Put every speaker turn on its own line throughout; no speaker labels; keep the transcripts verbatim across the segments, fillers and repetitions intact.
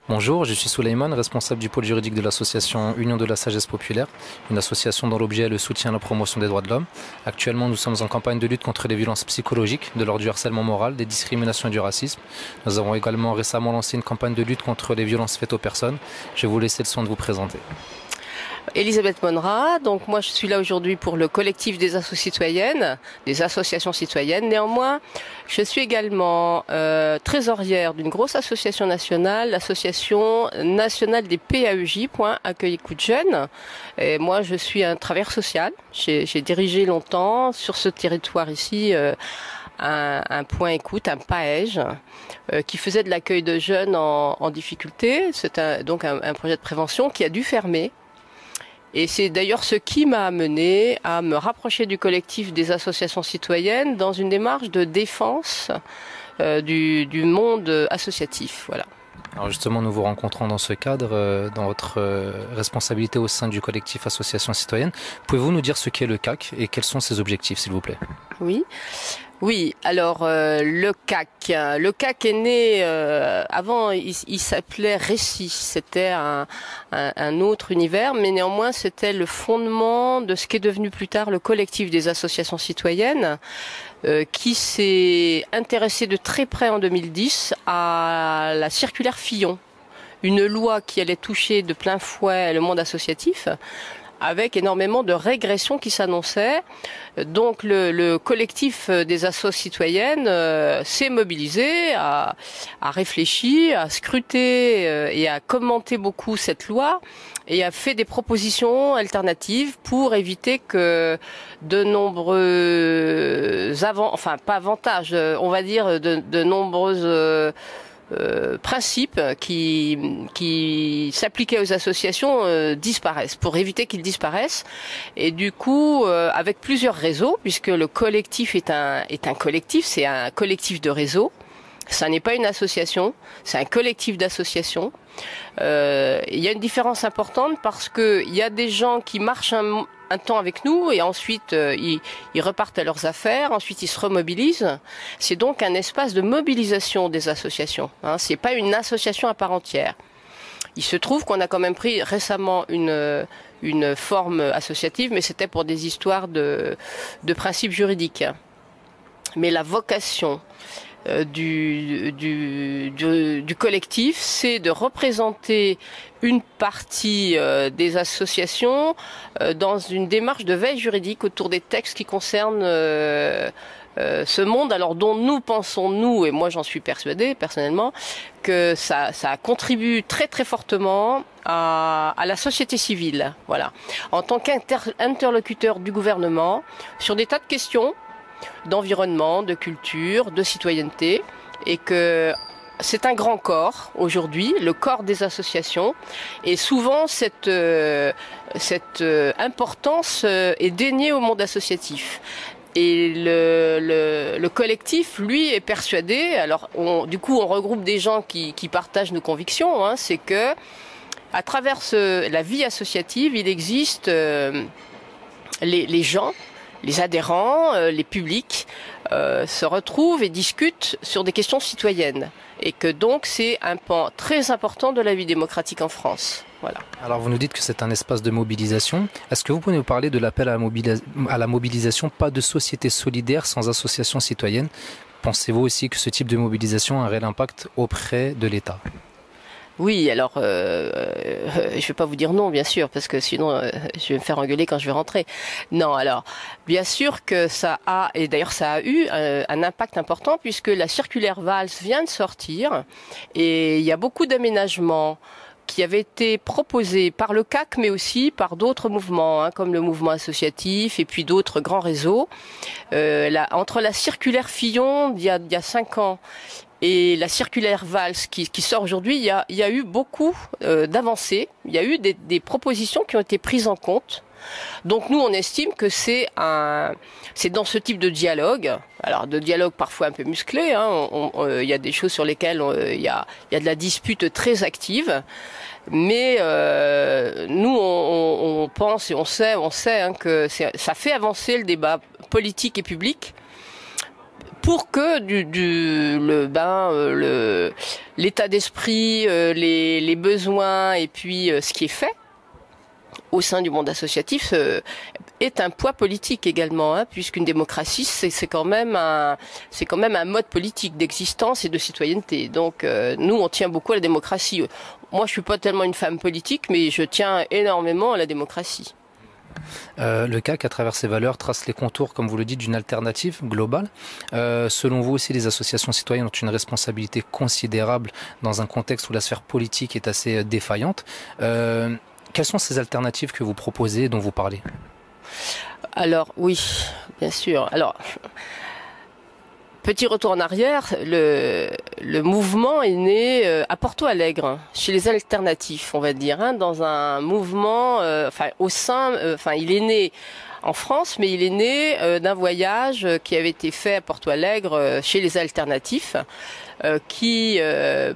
Bonjour, je suis Souleymane, responsable du pôle juridique de l'association Union de la Sagesse Populaire, une association dont l'objet est le soutien à la promotion des droits de l'homme. Actuellement, nous sommes en campagne de lutte contre les violences psychologiques, de l'ordre du harcèlement moral, des discriminations et du racisme. Nous avons également récemment lancé une campagne de lutte contre les violences faites aux personnes. Je vais vous laisser le soin de vous présenter.
Elisabeth Monra, donc moi je suis là aujourd'hui pour le collectif des associations citoyennes, des associations citoyennes. Néanmoins, je suis également euh, trésorière d'une grosse association nationale, l'association nationale des P A E J, point accueil écoute jeunes. Et moi je suis un travailleur social. J'ai dirigé longtemps sur ce territoire ici euh, un, un point écoute, un P A E J, euh, qui faisait de l'accueil de jeunes en, en difficulté. C'est un, donc un, un projet de prévention qui a dû fermer. Et c'est d'ailleurs ce qui m'a amené à me rapprocher du collectif des associations citoyennes dans une démarche de défense euh, du, du monde associatif. Voilà.
Alors justement, nous vous rencontrons dans ce cadre, euh, dans votre euh, responsabilité au sein du collectif Association Citoyenne. Pouvez-vous nous dire ce qu'est le C A C et quels sont ses objectifs, s'il vous plaît?
Oui. Oui, alors euh, le C A C, le C A C est né, euh, avant il, il s'appelait Récit, c'était un, un, un autre univers, mais néanmoins c'était le fondement de ce qui est devenu plus tard le collectif des associations citoyennes, euh, qui s'est intéressé de très près en deux mille dix à la circulaire Fillon, une loi qui allait toucher de plein fouet le monde associatif, avec énormément de régressions qui s'annonçaient. Donc le, le collectif des associations citoyennes euh, s'est mobilisé, a, a réfléchi, a scruté euh, et a commenté beaucoup cette loi et a fait des propositions alternatives pour éviter que de nombreux avant, enfin pas avantages, on va dire de, de nombreuses euh, Euh, principes qui, qui s'appliquaient aux associations euh, disparaissent, pour éviter qu'ils disparaissent. Et du coup, euh, avec plusieurs réseaux, puisque le collectif est un, est un collectif, c'est un collectif de réseau. Ça n'est pas une association, c'est un collectif d'associations. Euh, il y a une différence importante parce que il y a des gens qui marchent un, un temps avec nous et ensuite euh, ils, ils repartent à leurs affaires, ensuite ils se remobilisent. C'est donc un espace de mobilisation des associations. Hein, c'est pas une association à part entière. Il se trouve qu'on a quand même pris récemment une, une forme associative, mais c'était pour des histoires de, de principes juridiques. Mais la vocation Euh, du, du, du, du collectif, c'est de représenter une partie euh, des associations euh, dans une démarche de veille juridique autour des textes qui concernent euh, euh, ce monde, alors dont nous pensons, nous, et moi j'en suis persuadée personnellement, que ça, ça contribue très très fortement à, à la société civile, voilà, en tant qu'interlocuteur du gouvernement sur des tas de questions d'environnement, de culture, de citoyenneté, et que c'est un grand corps aujourd'hui, le corps des associations, et souvent cette, euh, cette euh, importance euh, est déniée au monde associatif. Et le, le, le collectif, lui, est persuadé, alors on, du coup on regroupe des gens qui, qui partagent nos convictions, hein, c'est que à travers ce, la vie associative, il existe euh, les, les gens, les adhérents, euh, les publics euh, se retrouvent et discutent sur des questions citoyennes. Et que donc c'est un pan très important de la vie démocratique en France. Voilà.
Alors vous nous dites que c'est un espace de mobilisation. Est-ce que vous pouvez nous parler de l'appel à, à la mobilisation, pas de société solidaire sans association citoyenne? Pensez-vous aussi que ce type de mobilisation a un réel impact auprès de l'État?
Oui, alors euh, euh, je vais pas vous dire non, bien sûr, parce que sinon euh, je vais me faire engueuler quand je vais rentrer. Non, alors bien sûr que ça a, et d'ailleurs ça a eu euh, un impact important puisque la circulaire Valls vient de sortir et il y a beaucoup d'aménagements qui avaient été proposés par le C A C, mais aussi par d'autres mouvements, hein, comme le mouvement associatif et puis d'autres grands réseaux. Euh, la, entre la circulaire Fillon d'il y a, il y a cinq ans et la circulaire Valls qui, qui sort aujourd'hui, il y a, il y a eu beaucoup euh, d'avancées, il y a eu des, des propositions qui ont été prises en compte. Donc nous, on estime que c'est un, c'est dans ce type de dialogue, alors de dialogue parfois un peu musclé, hein, on, on, euh, il y a des choses sur lesquelles on, euh, il, y a, il y a de la dispute très active, mais euh, nous, on, on pense et on sait, on sait hein, que ça fait avancer le débat politique et public. pour que du, du le ben le l'état d'esprit, euh, les, les besoins et puis euh, ce qui est fait au sein du monde associatif euh, est un poids politique également, hein, puisqu'une démocratie c'est c'est quand même un c'est quand même un mode politique d'existence et de citoyenneté. Donc euh, nous on tient beaucoup à la démocratie. Moi je suis pas tellement une femme politique, mais je tiens énormément à la démocratie.
Euh, le C A C, à travers ses valeurs, trace les contours, comme vous le dites, d'une alternative globale. Euh, selon vous aussi, les associations citoyennes ont une responsabilité considérable dans un contexte où la sphère politique est assez défaillante. Euh, quelles sont ces alternatives que vous proposez et dont vous parlez?
Alors oui, bien sûr. Alors, petit retour en arrière, le, le mouvement est né euh, à Porto Alegre, chez les alternatifs, on va dire, hein, dans un mouvement, euh, enfin au sein, euh, enfin il est né en France, mais il est né euh, d'un voyage qui avait été fait à Porto Alegre euh, chez les alternatifs, euh, qui euh,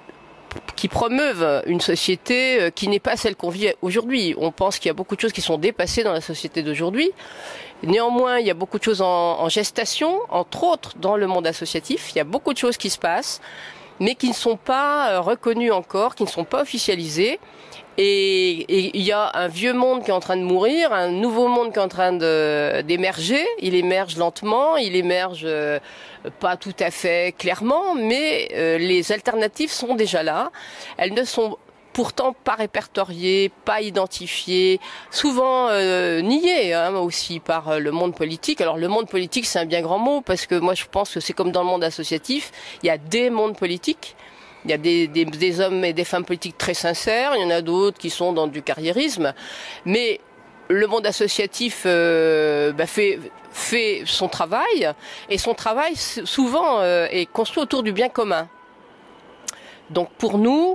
qui promeuvent une société qui n'est pas celle qu'on vit aujourd'hui. On pense qu'il y a beaucoup de choses qui sont dépassées dans la société d'aujourd'hui. Néanmoins, il y a beaucoup de choses en, en gestation, entre autres dans le monde associatif. Il y a beaucoup de choses qui se passent, mais qui ne sont pas reconnues encore, qui ne sont pas officialisées. Et, et il y a un vieux monde qui est en train de mourir, un nouveau monde qui est en train d'émerger. Il émerge lentement, il émerge euh, pas tout à fait clairement, mais euh, les alternatives sont déjà là. Elles ne sont pourtant pas répertoriées, pas identifiées, souvent euh, niées hein, aussi par le monde politique. Alors le monde politique, c'est un bien grand mot, parce que moi je pense que c'est comme dans le monde associatif, il y a des mondes politiques. Il y a des, des, des hommes et des femmes politiques très sincères, il y en a d'autres qui sont dans du carriérisme, mais le monde associatif euh, bah fait, fait son travail, et son travail souvent euh, est construit autour du bien commun. Donc pour nous,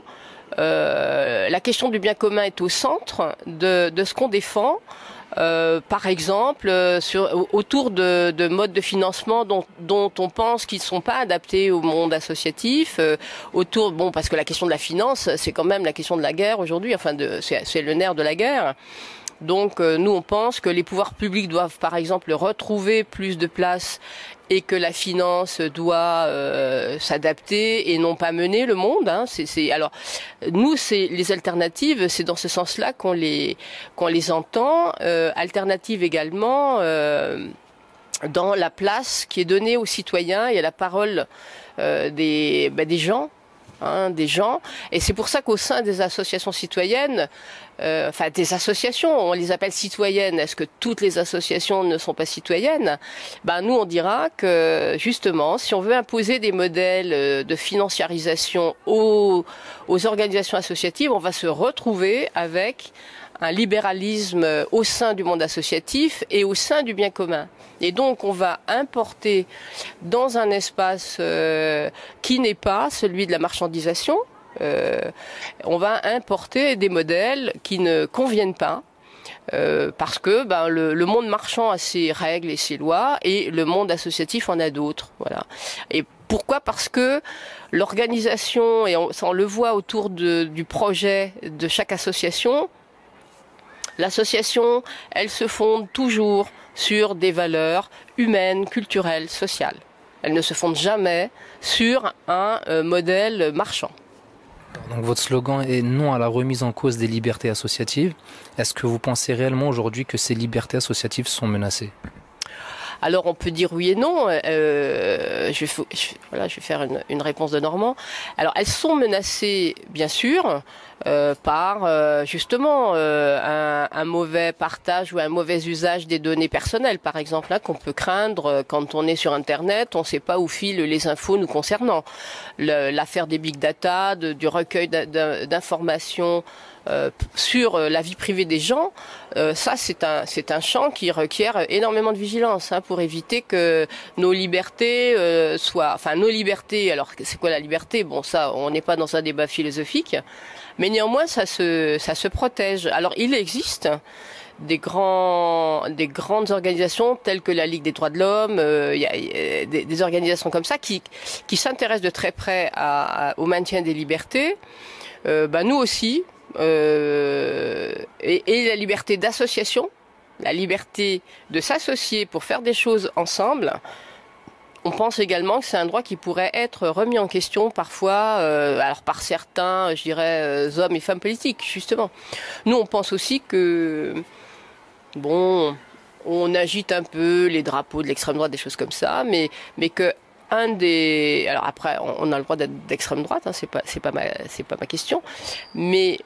euh, la question du bien commun est au centre de, de ce qu'on défend. Euh, par exemple, euh, sur, autour de, de modes de financement dont, dont on pense qu'ils ne sont pas adaptés au monde associatif, euh, autour, bon, parce que la question de la finance, c'est quand même la question de la guerre aujourd'hui, enfin, c'est le nerf de la guerre. Donc, euh, nous, on pense que les pouvoirs publics doivent, par exemple, retrouver plus de place et que la finance doit euh, s'adapter et non pas mener le monde. Hein. C'est, c'est, alors, nous, c'est les alternatives, c'est dans ce sens-là qu'on les qu'on les entend. Euh, alternatives également euh, dans la place qui est donnée aux citoyens et à la parole euh, des bah, des gens. Hein, des gens, et c'est pour ça qu'au sein des associations citoyennes, euh, enfin des associations, on les appelle citoyennes. Est-ce que toutes les associations ne sont pas citoyennes? Ben nous on dira que justement, si on veut imposer des modèles de financiarisation aux, aux organisations associatives, on va se retrouver avec un libéralisme au sein du monde associatif et au sein du bien commun. Et donc on va importer dans un espace euh, qui n'est pas celui de la marchandisation, euh, on va importer des modèles qui ne conviennent pas, euh, parce que ben, le, le monde marchand a ses règles et ses lois et le monde associatif en a d'autres. Voilà. Et pourquoi? Parce que l'organisation, et on, ça on le voit autour de, du projet de chaque association, l'association, elle se fonde toujours sur des valeurs humaines, culturelles, sociales. Elle ne se fonde jamais sur un euh, modèle marchand.
Donc votre slogan est non à la remise en cause des libertés associatives. Est-ce que vous pensez réellement aujourd'hui que ces libertés associatives sont menacées?
Alors on peut dire oui et non. Euh, je, vais, je, voilà, je vais faire une, une réponse de Normand. Alors elles sont menacées, bien sûr, euh, par euh, justement euh, un, un mauvais partage ou un mauvais usage des données personnelles, par exemple, là, qu'on peut craindre quand on est sur Internet. On ne sait pas où filent les infos nous concernant. L'affaire des big data, de, du recueil d'informations Euh, sur la vie privée des gens, euh, ça c'est un c'est un champ qui requiert énormément de vigilance hein, pour éviter que nos libertés euh, soient, enfin nos libertés. Alors c'est quoi la liberté? Bon, ça on n'est pas dans un débat philosophique, mais néanmoins ça se ça se protège. Alors il existe des grands des grandes organisations telles que la Ligue des droits de l'homme, euh, il y a, y a des, des organisations comme ça qui qui s'intéressent de très près à, à, au maintien des libertés. Euh, bah, nous aussi. Euh, et, et la liberté d'association, la liberté de s'associer pour faire des choses ensemble, on pense également que c'est un droit qui pourrait être remis en question parfois, euh, alors par certains, je dirais, euh, hommes et femmes politiques, justement. Nous, on pense aussi que, bon, on agite un peu les drapeaux de l'extrême droite, des choses comme ça, mais, mais que un des... Alors après, on a le droit d'être d'extrême droite, hein, c'est pas, c'est pas ma, c'est pas ma question, mais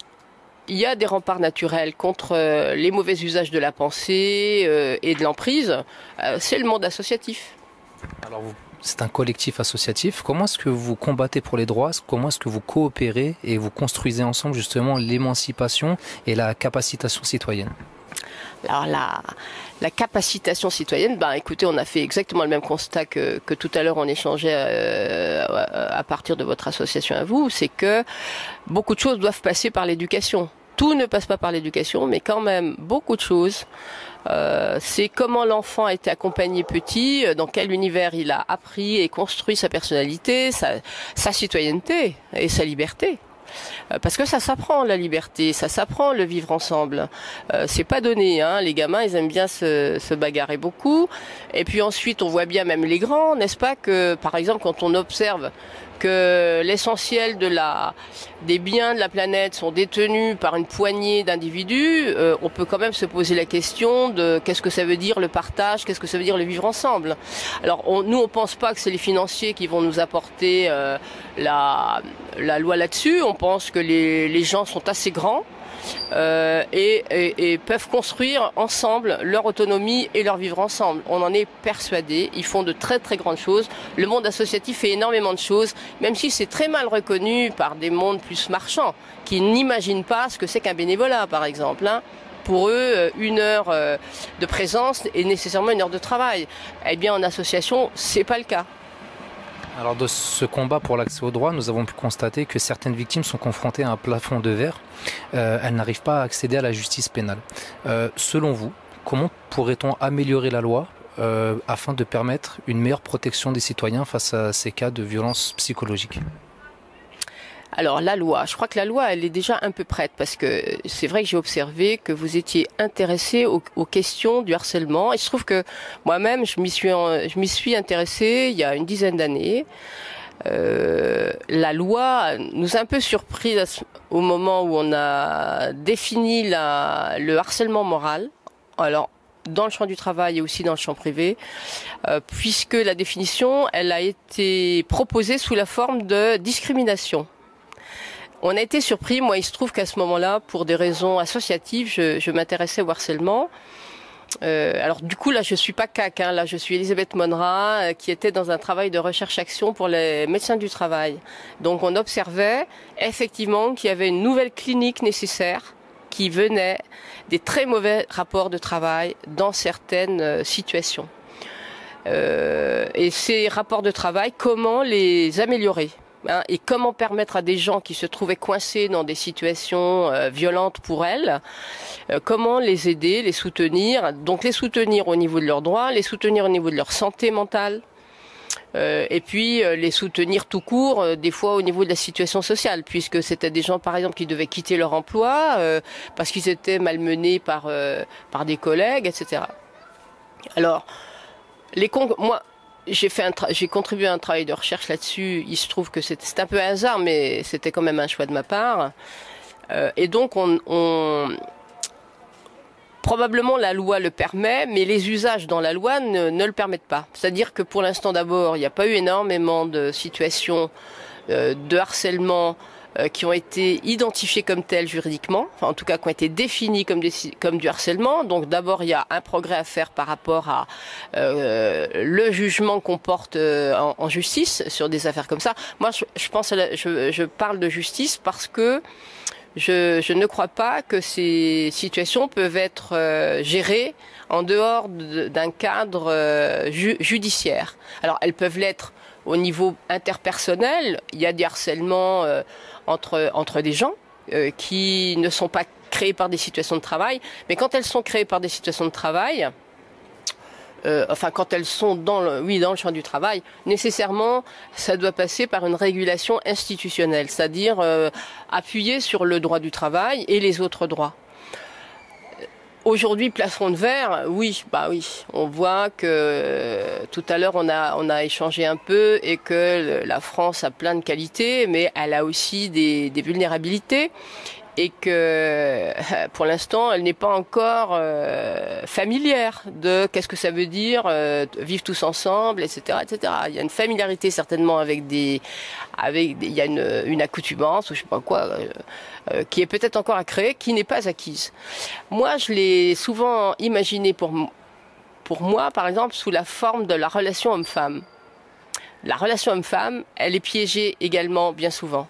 il y a des remparts naturels contre les mauvais usages de la pensée euh, et de l'emprise. Euh, c'est le monde associatif.
Alors vous, c'est un collectif associatif. Comment est-ce que vous combattez pour les droits? Comment est-ce que vous coopérez et vous construisez ensemble justement l'émancipation et la capacitation citoyenne?
Alors la, la capacitation citoyenne, ben écoutez, on a fait exactement le même constat que, que tout à l'heure on échangeait euh, à partir de votre association à vous, c'est que beaucoup de choses doivent passer par l'éducation. Tout ne passe pas par l'éducation, mais quand même beaucoup de choses. Euh, c'est comment l'enfant a été accompagné petit, dans quel univers il a appris et construit sa personnalité, sa, sa citoyenneté et sa liberté. Parce que ça s'apprend la liberté, ça s'apprend le vivre ensemble. Euh, c'est pas donné, hein. Les gamins ils aiment bien se, se bagarrer beaucoup. Et puis ensuite on voit bien même les grands, n'est-ce pas, que par exemple quand on observe que l'essentiel de la, des biens de la planète sont détenus par une poignée d'individus, euh, on peut quand même se poser la question de qu'est-ce que ça veut dire le partage, qu'est-ce que ça veut dire le vivre ensemble. Alors on, nous on pense pas que c'est les financiers qui vont nous apporter euh, la, la loi là-dessus, on pense que les, les gens sont assez grands. Euh, et, et, et peuvent construire ensemble leur autonomie et leur vivre ensemble. On en est persuadé. Ils font de très très grandes choses. Le monde associatif fait énormément de choses, même si c'est très mal reconnu par des mondes plus marchands qui n'imaginent pas ce que c'est qu'un bénévolat, par exemple. Hein. Pour eux, une heure de présence est nécessairement une heure de travail. Eh bien, en association, c'est pas le cas.
Alors de ce combat pour l'accès aux droits, nous avons pu constater que certaines victimes sont confrontées à un plafond de verre. Euh, elles n'arrivent pas à accéder à la justice pénale. Euh, selon vous, comment pourrait-on améliorer la loi euh, afin de permettre une meilleure protection des citoyens face à ces cas de violence psychologique ?
Alors la loi, je crois que la loi elle est déjà un peu prête parce que c'est vrai que j'ai observé que vous étiez intéressé aux, aux questions du harcèlement. Il se trouve que moi-même je m'y suis, je m'y suis intéressée il y a une dizaine d'années. Euh, la loi nous a un peu surpris au moment où on a défini la, le harcèlement moral. Alors dans le champ du travail et aussi dans le champ privé, euh, puisque la définition elle a été proposée sous la forme de discrimination. On a été surpris, moi il se trouve qu'à ce moment-là, pour des raisons associatives, je, je m'intéressais au harcèlement. Euh, alors du coup là je suis pas C A C, hein, là je suis Elisabeth Monra, euh, qui était dans un travail de recherche-action pour les médecins du travail. Donc on observait effectivement qu'il y avait une nouvelle clinique nécessaire qui venait des très mauvais rapports de travail dans certaines euh, situations. Euh, et ces rapports de travail, comment les améliorer ? Hein, et comment permettre à des gens qui se trouvaient coincés dans des situations euh, violentes pour elles, euh, comment les aider, les soutenir, donc les soutenir au niveau de leurs droits, les soutenir au niveau de leur santé mentale, euh, et puis euh, les soutenir tout court, euh, des fois au niveau de la situation sociale, puisque c'était des gens par exemple qui devaient quitter leur emploi euh, parce qu'ils étaient malmenés par, euh, par des collègues, et cetera. Alors, les con moi, J'ai fait un j'ai contribué à un travail de recherche là-dessus. Il se trouve que c'est un peu un hasard, mais c'était quand même un choix de ma part. Euh, et donc, on, on... probablement la loi le permet, mais les usages dans la loi ne, ne le permettent pas. C'est-à-dire que pour l'instant, d'abord, il n'y a pas eu énormément de situations euh, de harcèlement euh, qui ont été identifiées comme telles juridiquement, enfin, en tout cas qui ont été définies comme, des, comme du harcèlement. Donc d'abord, il y a un progrès à faire par rapport à euh, le jugement qu'on porte euh, en, en justice sur des affaires comme ça. Moi, je, je pense, à la, je, je parle de justice parce que je, je ne crois pas que ces situations peuvent être euh, gérées en dehors d'un cadre euh, ju, judiciaire. Alors, elles peuvent l'être au niveau interpersonnel. Il y a des harcèlements euh, entre, entre des gens euh, qui ne sont pas créés par des situations de travail. Mais quand elles sont créées par des situations de travail, euh, enfin quand elles sont dans le, oui, dans le champ du travail, nécessairement ça doit passer par une régulation institutionnelle, c'est-à-dire euh, appuyer sur le droit du travail et les autres droits. Aujourd'hui, plafond de verre, oui, bah oui. On voit que euh, tout à l'heure, on a, on a échangé un peu et que le, la France a plein de qualités, mais elle a aussi des, des vulnérabilités. Et que pour l'instant, elle n'est pas encore euh, familière de qu'est-ce que ça veut dire euh, vivre tous ensemble, et cetera, et cetera. Il y a une familiarité certainement avec des, avec des, il y a une, une accoutumance ou je sais pas quoi, euh, euh, qui est peut-être encore à créer, qui n'est pas acquise. Moi, je l'ai souvent imaginé pour pour moi, par exemple, sous la forme de la relation homme-femme. La relation homme-femme, elle est piégée également bien souvent.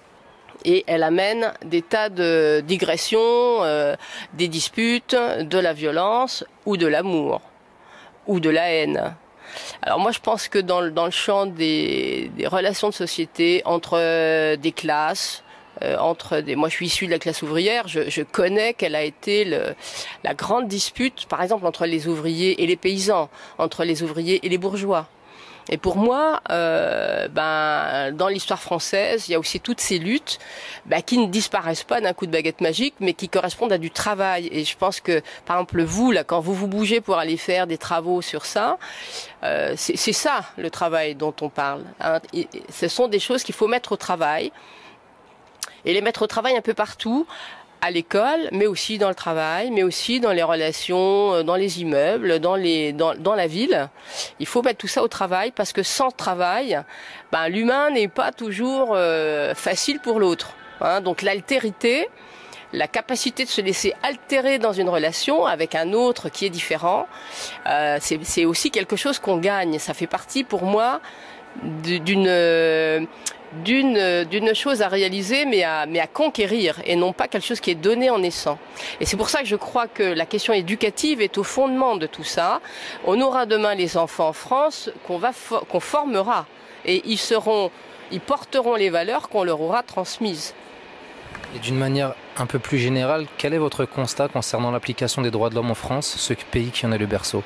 Et elle amène des tas de digressions, euh, des disputes, de la violence ou de l'amour ou de la haine. Alors moi je pense que dans, dans le champ des, des relations de société entre euh, des classes, euh, entre des, moi je suis issue de la classe ouvrière, je, je connais quelle a été le, la grande dispute, par exemple entre les ouvriers et les paysans, entre les ouvriers et les bourgeois. Et pour moi, euh, ben, dans l'histoire française, il y a aussi toutes ces luttes ben, qui ne disparaissent pas d'un coup de baguette magique, mais qui correspondent à du travail. Et je pense que, par exemple, vous, là, quand vous vous bougez pour aller faire des travaux sur ça, euh, c'est ça le travail dont on parle. Hein. Et ce sont des choses qu'il faut mettre au travail, et les mettre au travail un peu partout, à l'école, mais aussi dans le travail, mais aussi dans les relations, dans les immeubles, dans, les, dans, dans la ville. Il faut mettre tout ça au travail parce que sans travail, ben, l'humain n'est pas toujours euh, facile pour l'autre. Hein. Donc l'altérité, la capacité de se laisser altérer dans une relation avec un autre qui est différent, euh, c'est aussi quelque chose qu'on gagne. Ça fait partie pour moi d'une... Euh, d'une d'une chose à réaliser mais à mais à conquérir et non pas quelque chose qui est donné en naissant. Et c'est pour ça que je crois que la question éducative est au fondement de tout ça. On aura demain les enfants en France qu'on va qu'on formera et ils seront ils porteront les valeurs qu'on leur aura transmises.
Et d'une manière un peu plus générale, quel est votre constat concernant l'application des droits de l'homme en France, ce pays qui en est le berceau?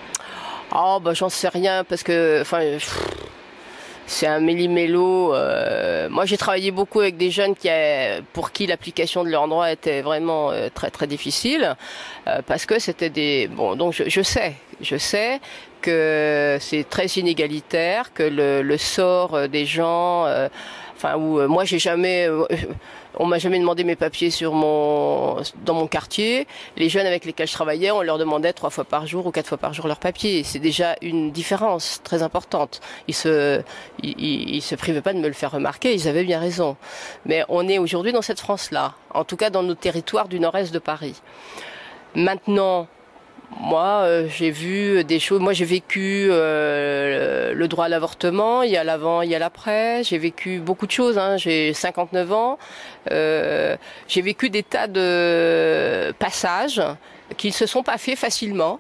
Oh bah j'en sais rien parce que enfin pff, c'est un méli-mélo. Euh, moi, j'ai travaillé beaucoup avec des jeunes qui, a, pour qui l'application de leurs droits était vraiment euh, très très difficile, euh, parce que c'était des. Bon, donc je, je sais, je sais que c'est très inégalitaire, que le, le sort des gens. Euh, Enfin, où euh, moi j'ai jamais, euh, on m'a jamais demandé mes papiers sur mon, dans mon quartier. Les jeunes avec lesquels je travaillais, on leur demandait trois fois par jour ou quatre fois par jour leurs papiers. C'est déjà une différence très importante. Ils se, ils, ils, ils se privaient pas de me le faire remarquer. Ils avaient bien raison. Mais on est aujourd'hui dans cette France-là, en tout cas dans nos territoires du nord-est de Paris. Maintenant. Moi, euh, j'ai vu des choses. Moi, j'ai vécu euh, le droit à l'avortement. Il y a l'avant, il y a l'après. J'ai vécu beaucoup de choses. Hein. J'ai cinquante-neuf ans. Euh, j'ai vécu des tas de passages qui ne se sont pas faits facilement.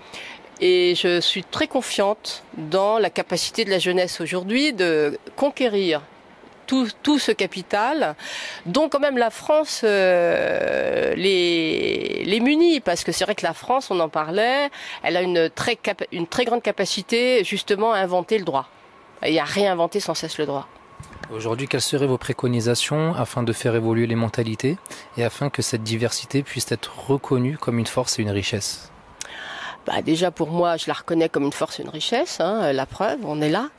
Et je suis très confiante dans la capacité de la jeunesse aujourd'hui de conquérir Tout, tout ce capital, dont quand même la France euh, les, les munit, parce que c'est vrai que la France, on en parlait, elle a une très, cap une très grande capacité justement à inventer le droit et à réinventer sans cesse le droit.
Aujourd'hui, quelles seraient vos préconisations afin de faire évoluer les mentalités et afin que cette diversité puisse être reconnue comme une force et une richesse?
Bah déjà pour moi, je la reconnais comme une force et une richesse, hein, la preuve, on est là.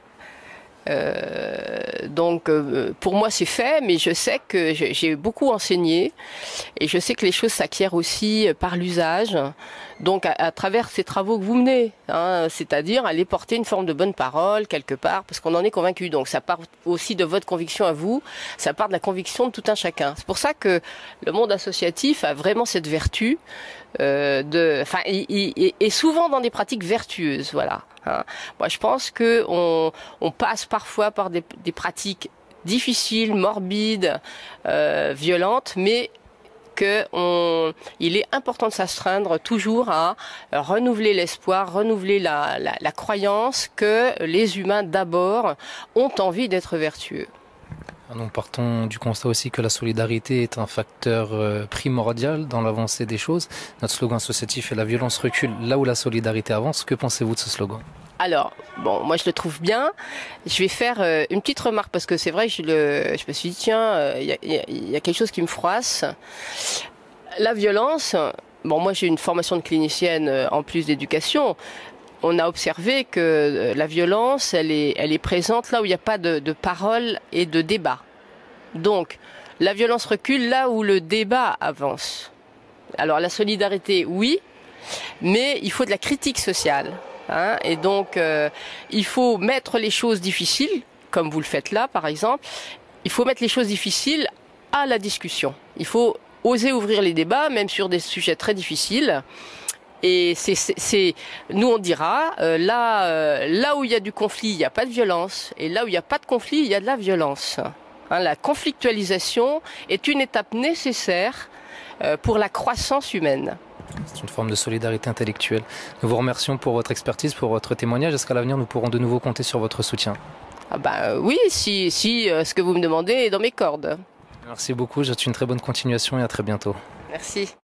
Euh, donc euh, pour moi c'est fait, mais je sais que j'ai beaucoup enseigné et je sais que les choses s'acquièrent aussi par l'usage, donc à, à travers ces travaux que vous menez, hein, c'est-à-dire aller porter une forme de bonne parole quelque part, parce qu'on en est convaincu. Donc ça part aussi de votre conviction à vous, ça part de la conviction de tout un chacun. C'est pour ça que le monde associatif a vraiment cette vertu euh, de, enfin, et souvent dans des pratiques vertueuses, voilà. Hein. Moi, je pense que on, on passe parfois par des, des pratiques difficiles, morbides, euh, violentes, mais que on, il est important de s'astreindre toujours à renouveler l'espoir, renouveler la, la, la croyance que les humains d'abord ont envie d'être vertueux.
Nous partons du constat aussi que la solidarité est un facteur primordial dans l'avancée des choses. Notre slogan associatif est la violence recule là où la solidarité avance. Que pensez-vous de ce slogan ?
Alors, bon, moi je le trouve bien. Je vais faire euh, une petite remarque parce que c'est vrai que je, le, je me suis dit, tiens, il euh, y, y, y a quelque chose qui me froisse. La violence, bon, moi j'ai une formation de clinicienne euh, en plus d'éducation. On a observé que euh, la violence, elle est, elle est présente là où il n'y a pas de, de parole et de débat. Donc, la violence recule là où le débat avance. Alors, la solidarité, oui, mais il faut de la critique sociale. Hein, et donc, euh, il faut mettre les choses difficiles, comme vous le faites là, par exemple. Il faut mettre les choses difficiles à la discussion. Il faut oser ouvrir les débats, même sur des sujets très difficiles. Et c'est, c'est, nous on dira, euh, là, euh, là où il y a du conflit, il n'y a pas de violence. Et là où il n'y a pas de conflit, il y a de la violence. Hein, la conflictualisation est une étape nécessaire euh, pour la croissance humaine.
C'est une forme de solidarité intellectuelle. Nous vous remercions pour votre expertise, pour votre témoignage. Est-ce qu'à l'avenir, nous pourrons de nouveau compter sur votre soutien?
Ah bah, oui, si, si euh, ce que vous me demandez est dans mes cordes.
Merci beaucoup, je vous souhaite une très bonne continuation et à très bientôt.
Merci.